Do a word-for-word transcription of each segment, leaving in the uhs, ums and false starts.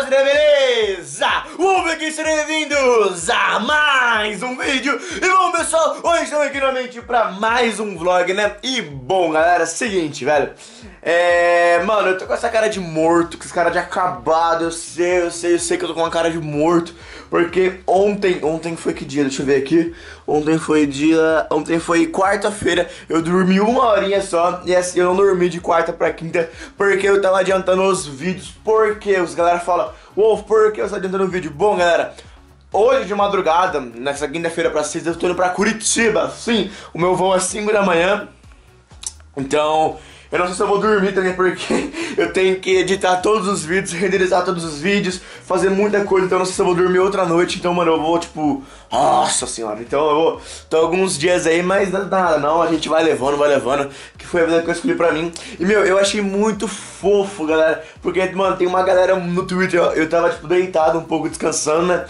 rapaziada, beleza? Vamos aqui, sejam bem-vindos a mais um vídeo. E bom, pessoal, hoje estamos aqui novamente pra mais um vlog, né? E bom, galera, seguinte, velho. É... Mano, eu tô com essa cara de morto, com essa cara de acabado. Eu sei, eu sei, eu sei que eu tô com uma cara de morto. Porque ontem, ontem foi que dia? Deixa eu ver aqui. Ontem foi dia... Ontem foi quarta-feira. Eu dormi uma horinha só. E assim, eu não dormi de quarta pra quinta. Porque eu tava adiantando os vídeos. Porque os galera falam: Wolf, por que eu tô adiantando o vídeo? Bom, galera, hoje de madrugada, nessa quinta-feira pra sexta, eu tô indo pra Curitiba. Sim, o meu voo é cinco da manhã. Então... eu não sei se eu vou dormir também, porque eu tenho que editar todos os vídeos, renderizar todos os vídeos, fazer muita coisa, então eu não sei se eu vou dormir outra noite. Então, mano, eu vou, tipo, nossa senhora, então eu vou, tô alguns dias aí, mas nada, não, a gente vai levando, vai levando, que foi a vida que eu escolhi pra mim. E, meu, eu achei muito fofo, galera, porque, mano, tem uma galera no Twitter, eu, eu tava, tipo, deitado um pouco, descansando, né,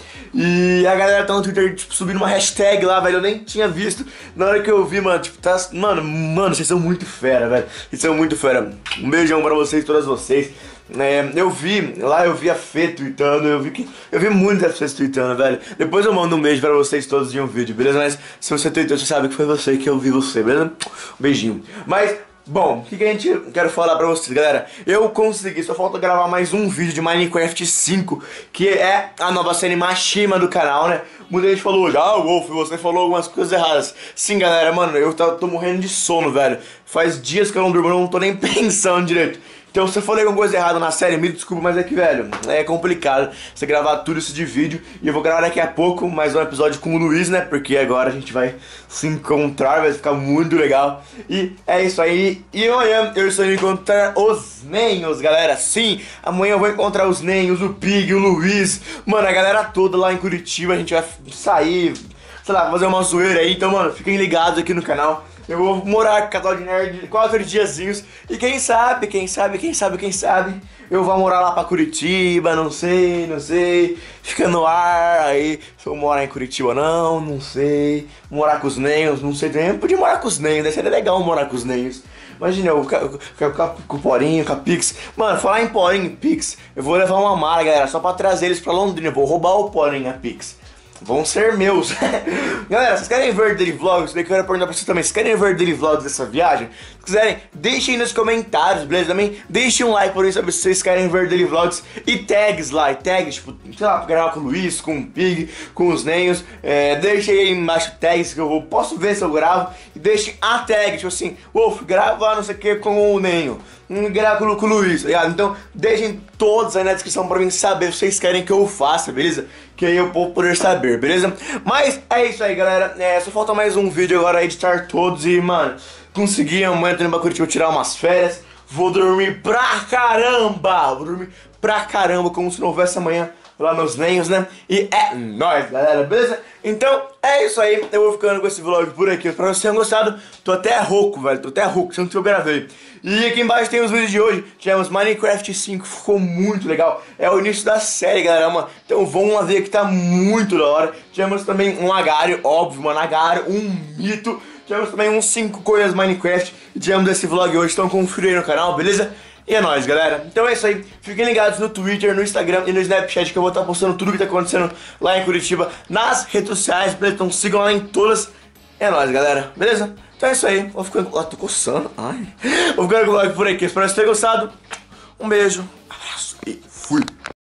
e a galera tá no Twitter, tipo, subindo uma hashtag lá, velho, eu nem tinha visto. Na hora que eu vi, mano, tipo, tá, mano, mano, vocês são muito fera, velho, vocês são muito fera. Um beijão pra vocês, todas vocês. É, eu vi, lá eu vi a Fê tweetando, eu vi que eu vi muitas pessoas tweetando, velho. Depois eu mando um beijo pra vocês todos em um vídeo, beleza? Mas se você tweetou, você sabe que foi você que eu vi você, beleza? Um beijinho. Mas, bom, o que, que a gente quero falar pra vocês, galera? Eu consegui, só falta gravar mais um vídeo de Minecraft cinco, que é a nova série Mashima do canal, né? Muita gente falou já, ah, Wolf, você falou algumas coisas erradas. Sim, galera, mano, eu tô, tô morrendo de sono, velho. Faz dias que eu não durmo, eu não tô nem pensando direito. Então, se eu falei alguma coisa errada na série, me desculpa, mas é que, velho, é complicado você gravar tudo isso de vídeo. E eu vou gravar daqui a pouco mais um episódio com o Luiz, né? Porque agora a gente vai se encontrar, vai ficar muito legal. E é isso aí. E amanhã eu estou indo encontrar os Nenhos, galera. Sim, amanhã eu vou encontrar os Nenhos, o Pig, o Luiz. Mano, a galera toda lá em Curitiba. A gente vai sair, sei lá, fazer uma zoeira aí. Então, mano, fiquem ligados aqui no canal. Eu vou morar com Casal de Nerd quatro diazinhos. E quem sabe, quem sabe, quem sabe, quem sabe eu vou morar lá pra Curitiba, não sei, não sei. Fica no ar aí, se eu morar em Curitiba ou não, não sei. Morar com os Nenhos, não sei também. Podia morar com os Nenhos, né? Seria legal morar com os Nenhos. Imagina, eu ficar com o Porinho, com a Pix. Mano, falar em Porinho e Pix, eu vou levar uma mala, galera, só pra trazer eles pra Londrina. Eu vou roubar o Porinho e a Pix. Vão ser meus. Galera, vocês querem ver daily vlogs? Eu quero perguntar pra vocês também. Vocês querem ver daily vlogs dessa viagem? Se quiserem, deixem aí nos comentários, beleza? Também deixem um like por isso, saber se vocês querem ver daily vlogs. E tags lá, e tags, tipo, sei lá, gravar com o Luiz, com o Pig, com os Nenhos. é, Deixem aí embaixo tags que eu vou, posso ver se eu gravo. E deixem a tag, tipo assim, Wolf, grava não sei o que com o Nenho, grava com, com o Luiz, tá ligado? Então deixem todos aí na descrição pra mim saber se vocês querem que eu faça, beleza? Que aí eu vou poder saber, beleza? Mas é isso aí, galera. É, só falta mais um vídeo agora, editar todos. E, mano, consegui amanhã tô indo pra Curitiba tirar umas férias. Vou dormir pra caramba. Vou dormir pra caramba, como se não houvesse amanhã lá nos Nenhos, né? E é nóis, galera, beleza? Então, é isso aí. Eu vou ficando com esse vlog por aqui. Espero que vocês tenham gostado. Tô até rouco, velho. Tô até rouco, tanto que eu gravei. E aqui embaixo tem os vídeos de hoje. Tivemos Minecraft cinco, ficou muito legal. É o início da série, galera, mano. Então vamos lá ver que tá muito da hora. Tivemos também um Agário, óbvio, mano, Agário, um mito. Tivemos também uns cinco coisas Minecraft. E tivemos esse vlog hoje, então confira aí no canal, beleza? E é nóis, galera. Então é isso aí. Fiquem ligados no Twitter, no Instagram e no Snapchat, que eu vou estar postando tudo que tá acontecendo lá em Curitiba nas redes sociais, beleza? Então sigam lá em todas. É nóis, galera. Beleza? Então é isso aí. Vou ficando... Ah, tô coçando. Ai. Vou ficando com o vlog por aqui. Espero que vocês tenham gostado. Um beijo, abraço e fui.